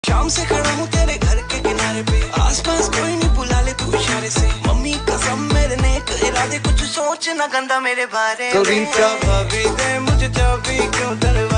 शाम से खड़ा हूँ तेरे घर के किनारे पे, आसपास कोई नहीं, बुला ले तू इशारे से। मम्मी कसम मेरे नेक इरादे, कुछ सोच ना गंदा मेरे बारे में। कभी चाबी दे मुझे, चाबी क्यों दरवाजे